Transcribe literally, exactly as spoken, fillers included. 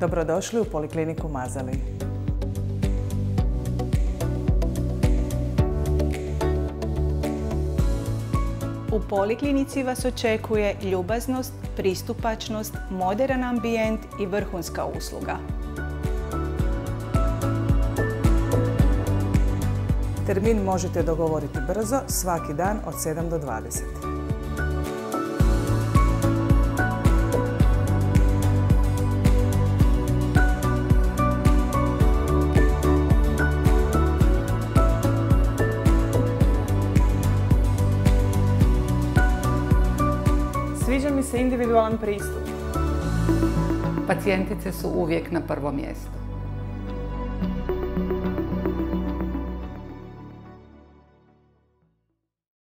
Dobrodošli u Polikliniku Mazalin. U Poliklinici vas očekuje ljubaznost, pristupačnost, moderan ambijent i vrhunska usluga. Termin možete dogovoriti brzo, svaki dan od sedam do dvadeset. Sviđa mi se individualan pristup. Pacijentice su uvijek na prvom mjestu.